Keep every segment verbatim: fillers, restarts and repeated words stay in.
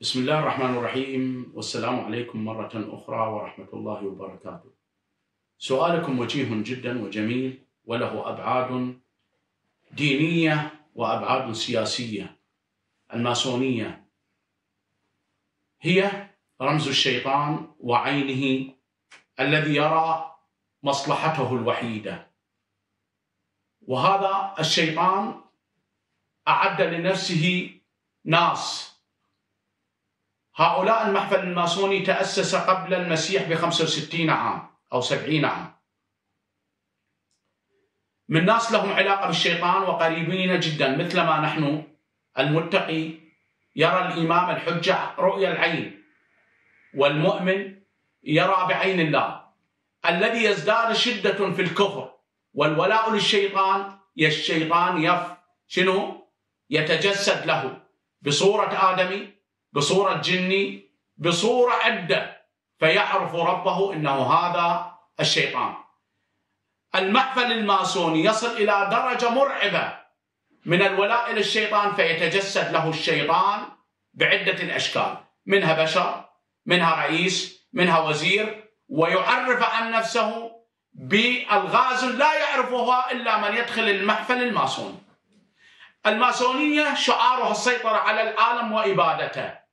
بسم الله الرحمن الرحيم، والسلام عليكم مرة أخرى ورحمة الله وبركاته. سؤالكم وجيه جدا وجميل، وله أبعاد دينية وأبعاد سياسية. الماسونية هي رمز الشيطان وعينه الذي يرى مصلحته الوحيدة، وهذا الشيطان أعد لنفسه ناس. هؤلاء المحفل الماسوني تأسس قبل المسيح بخمسة وستين عام أو سبعين عام، من ناس لهم علاقة بالشيطان وقريبين جدا، مثلما نحن المتقي يرى الإمام الحجة رؤيا العين، والمؤمن يرى بعين الله. الذي يزداد شدة في الكفر والولاء للشيطان، الشيطان يف شنو يتجسد له بصورة آدمي، بصورة جني، بصورة عدة، فيعرف ربه إنه هذا الشيطان. المحفل الماسوني يصل إلى درجة مرعبة من الولاء للشيطان، فيتجسد له الشيطان بعدة الأشكال، منها بشر، منها رئيس، منها وزير، ويعرف عن نفسه بألغاز لا يعرفها إلا من يدخل المحفل الماسوني. الماسونية شعارها السيطرة على العالم وإبادته،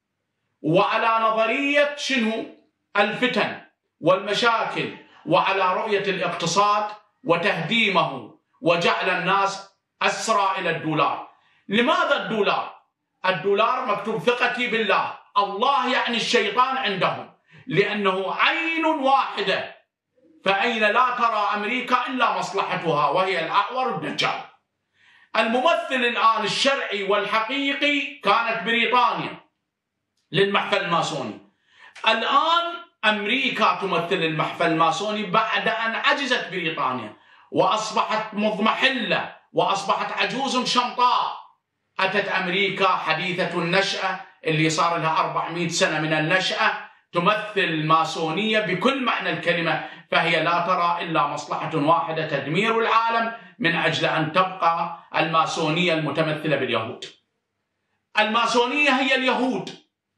وعلى نظرية شنو الفتن والمشاكل، وعلى رؤية الاقتصاد وتهديمه، وجعل الناس أسرى إلى الدولار. لماذا الدولار؟ الدولار مكتوب ثقتي بالله، الله يعني الشيطان عندهم، لأنه عين واحدة، فأين لا ترى أمريكا إلا مصلحتها، وهي الأعور الدجال. الممثل الآن الشرعي والحقيقي كانت بريطانيا للمحفل الماسوني. الآن أمريكا تمثل المحفل الماسوني بعد أن عجزت بريطانيا وأصبحت مضمحلة وأصبحت عجوز شمطاء. أتت أمريكا حديثة النشأة اللي صار لها أربعمئة سنة من النشأة، تمثل الماسونية بكل معنى الكلمة، فهي لا ترى إلا مصلحة واحدة، تدمير العالم، من أجل أن تبقى الماسونية المتمثلة باليهود. الماسونية هي اليهود،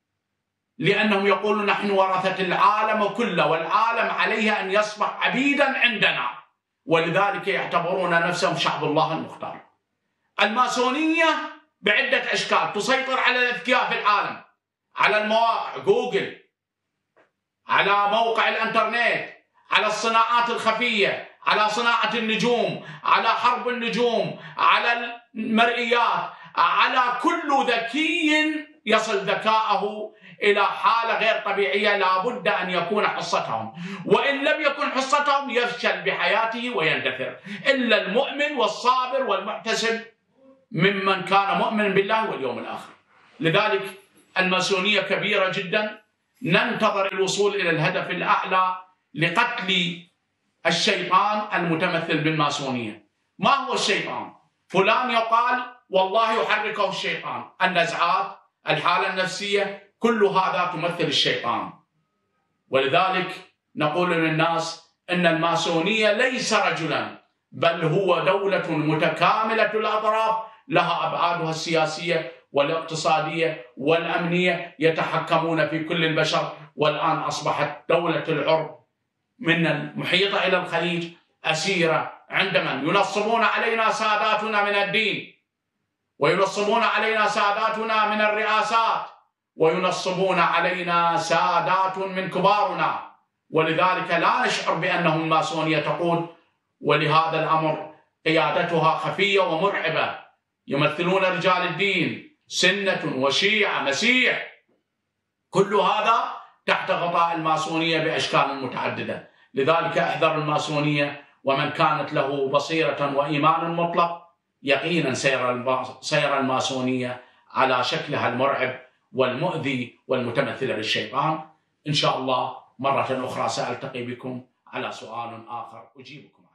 لأنهم يقولون نحن ورثة العالم كله، والعالم عليه أن يصبح عبيدا عندنا، ولذلك يعتبرون نفسهم شعب الله المختار. الماسونية بعدة أشكال، تسيطر على الأذكياء في العالم، على المواقع جوجل، على موقع الانترنت، على الصناعات الخفية، على صناعة النجوم، على حرب النجوم، على المرئيات، على كل ذكي يصل ذكاءه إلى حالة غير طبيعية لابد أن يكون حصتهم، وإن لم يكن حصتهم يفشل بحياته ويندثر، إلا المؤمن والصابر والمحتسب ممن كان مؤمن بالله واليوم الآخر. لذلك الماسونية كبيرة جدا، ننتظر الوصول إلى الهدف الأعلى لقتل الشيطان المتمثل بالماسونية. ما هو الشيطان؟ فلان يقال والله يحركه الشيطان، النزعات، الحالة النفسية، كل هذا تمثل الشيطان. ولذلك نقول للناس أن الماسونية ليس رجلا، بل هو دولة متكاملة الأطراف، لها أبعادها السياسية والاقتصادية والأمنية، يتحكمون في كل البشر. والآن أصبحت دولة العرب من المحيط إلى الخليج أسيرة عند من ينصبون علينا ساداتنا من الدين، وينصبون علينا ساداتنا من الرئاسات، وينصبون علينا سادات من كبارنا. ولذلك لا نشعر بأنهم الماسونية تقود، ولهذا الأمر قيادتها خفية ومرعبة، يمثلون رجال الدين، سنة وشيعة مسيح، كل هذا تحت غطاء الماسونية بأشكال متعددة. لذلك احذر الماسونية، ومن كانت له بصيرة وإيمان مطلق يقينا سير الماسونية على شكلها المرعب والمؤذي والمتمثل بالشيطان. إن شاء الله مرة أخرى سألتقي بكم على سؤال آخر أجيبكم.